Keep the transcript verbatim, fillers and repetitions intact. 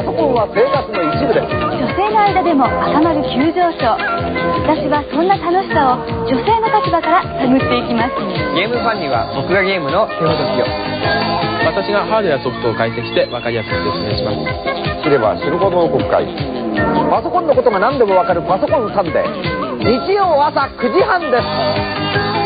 パソコンは生活の一部です。 女性の間でも赤丸急上昇。私はそんな楽しさを女性の立場から探っていきます。 ゲームファンには僕がゲームの手ほどきを。 私がハードやソフトを解析して分かりやすく説明します。 知れば知るほど奥深いパソコンのことが何でもわかるパソコンサンデー、日曜朝くじはんです。